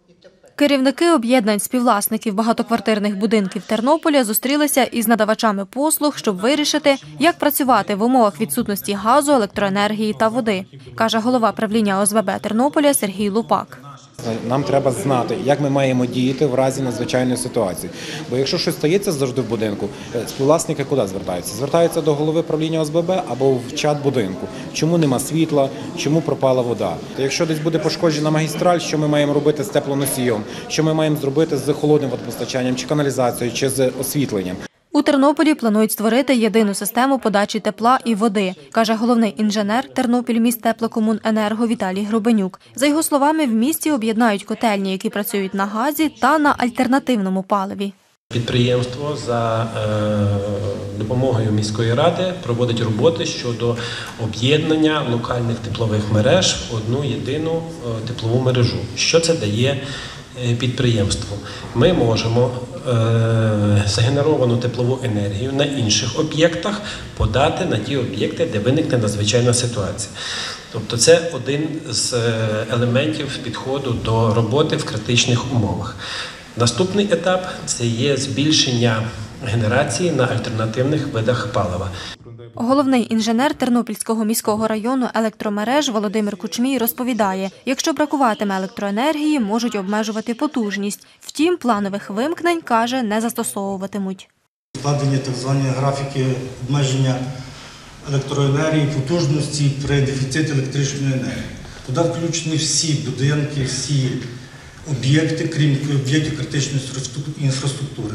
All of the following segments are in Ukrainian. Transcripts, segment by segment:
Керівники об'єднань співвласників багатоквартирних будинків Тернополя зустрілися із надавачами послуг, щоб вирішити, як працювати в умовах відсутності газу, електроенергії та води, каже голова правління ОСББ Тернополя Сергій Лупак. Нам треба знати, як ми маємо діяти в разі надзвичайної ситуації. Бо якщо щось стається завжди в будинку, співвласники куди звертаються? Звертаються до голови правління ОСББ або в чат будинку. Чому нема світла, чому пропала вода? Якщо десь буде пошкоджена магістраль, що ми маємо робити з теплоносієм? Що ми маємо зробити з холодним водопостачанням, чи каналізацією, чи з освітленням? У Тернополі планують створити єдину систему подачі тепла і води, каже головний інженер Тернопільміськтеплокомуненерго Віталій Гробенюк. За його словами, в місті об'єднають котельні, які працюють на газі та на альтернативному паливі. Підприємство за допомогою міської ради проводить роботи щодо об'єднання локальних теплових мереж в одну єдину теплову мережу. Що це дає підприємству? Ми можемо згенеровану теплову енергію на інших об'єктах подати на ті об'єкти, де виникне надзвичайна ситуація. Тобто це один з елементів підходу до роботи в критичних умовах. Наступний етап – це є збільшення генерації на альтернативних видах палива. Головний інженер Тернопільського міського району електромереж Володимир Кучмій розповідає, якщо бракуватиме електроенергії, можуть обмежувати потужність. Втім, планових вимкнень, каже, не застосовуватимуть. Складені так звані графіки обмеження електроенергії, потужності при дефіциті електричної енергії. Туди включені всі будинки, всі об'єкти, крім об'єктів критичної інфраструктури.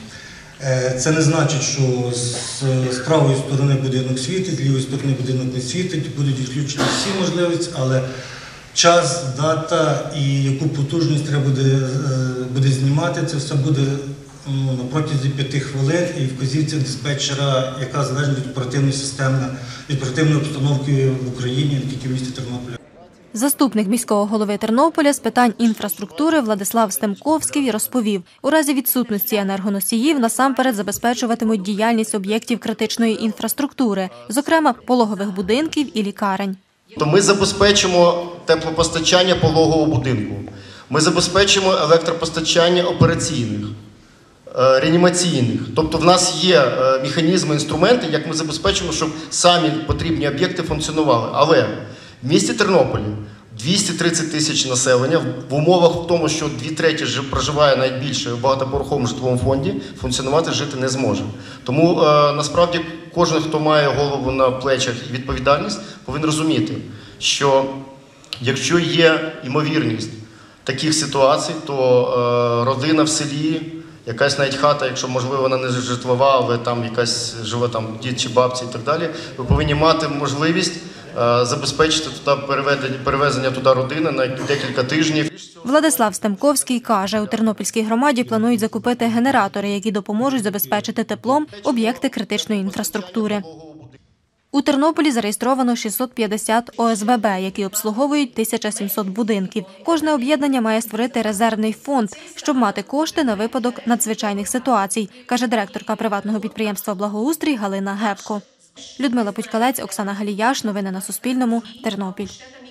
Це не значить, що з правої сторони будинок світить, з лівої сторони будинок не світить, будуть відключені всі можливості, але час, дата і яку потужність треба буде знімати, це все буде на протязі 5 хвилин і вказівці диспетчера, яка залежить від оперативної системи, від оперативної обстановки в Україні, не тільки в місті Тернополя. Заступник міського голови Тернополя з питань інфраструктури Владислав Стемковський розповів, у разі відсутності енергоносіїв насамперед забезпечуватимуть діяльність об'єктів критичної інфраструктури, зокрема пологових будинків і лікарень. Ми забезпечимо теплопостачання пологового будинку, ми забезпечимо електропостачання операційних, реанімаційних. Тобто в нас є механізми, інструменти, як ми забезпечимо, щоб самі потрібні об'єкти функціонували. Але в місті Тернополі 230 тисяч населення, в умовах в тому, що 2/3 проживає найбільше в багатоповерховому житловому фонді, функціонувати, жити не зможе. Тому насправді кожен, хто має голову на плечах і відповідальність, повинен розуміти, що якщо є ймовірність таких ситуацій, то родина в селі, якась навіть хата, якщо, можливо, вона не житлова, але там якась живе там дід чи бабці і так далі, ви повинні мати можливість забезпечити туди перевезення туди родини на декілька тижнів. Владислав Стемковський каже, у Тернопільській громаді планують закупити генератори, які допоможуть забезпечити теплом об'єкти критичної інфраструктури. У Тернополі зареєстровано 650 ОСББ, які обслуговують 1700 будинків. Кожне об'єднання має створити резервний фонд, щоб мати кошти на випадок надзвичайних ситуацій, каже директорка приватного підприємства «Благоустрій» Галина Гепко. Людмила Путькалець, Оксана Галіяш. Новини на Суспільному. Тернопіль.